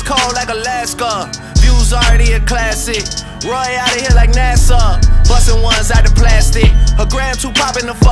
cold like Alaska. Views already a classic. Roy out of here like NASA. Bustin' ones out the plastic. Her gram too poppin' the fuck.